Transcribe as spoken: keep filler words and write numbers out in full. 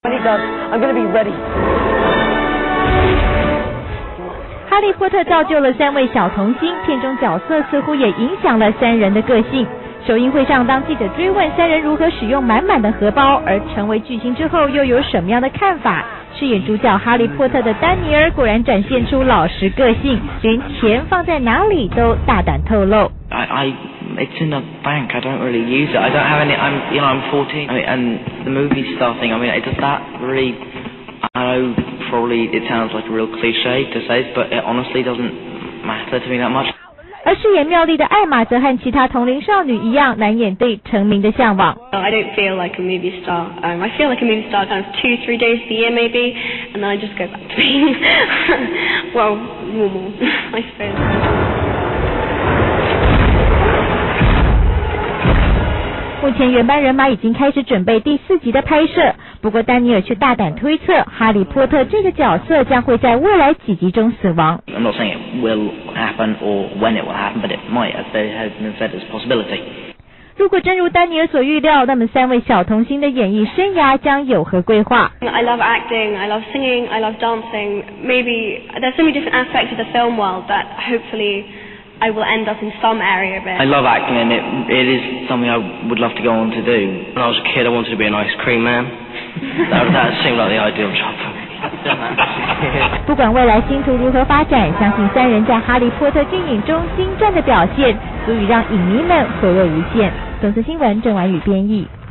When he does, I'm going to be ready. 哈利波特造就了三位小童星，片中角色似乎也影响了三人的个性。首映会上，当记者追问三人如何使用满满的荷包，而成为巨星之后又有什么样的看法？饰演主角哈利波特的丹尼尔果然展现出老实个性，连钱放在哪里都大胆透露。 I, I, it's in the bank. I don't really use it. I don't have any. I'm, you know, I'm fourteen. I mean, and the movie star thing. I mean, does that really? I know probably it sounds like a real cliche to say, but it honestly doesn't matter to me that much. 而饰演妙丽的艾玛则和其他同龄少女一样，难掩对成名的向往。 I don't feel like a movie star. Um, I feel like a movie star kind of two, three days of the year maybe, and then I just go back to being, well, normal, I suppose. 目前原班人马已经开始准备第四集的拍摄，不过丹尼尔却大胆推测，哈利波特这个角色将会在未来几集中死亡。 I'm not saying it will happen or when it will happen, but it might, as there has been said as a possibility. 如果真如丹尼尔所预料，那么三位小童星的演艺生涯将有何规划？ I love acting, I love singing, I love dancing. Maybe there's so many different aspects of the film world that hopefully I will end up in some area of it. I love acting, and it it is something I would love to go on to do. When I was a kid, I wanted to be an ice cream man. that, that seemed like the ideal job for me. 不管未来星途如何发展，相信三人在哈利波特电影中精湛的表现，足以让影迷们回味无限。总司新闻郑婉宇编译。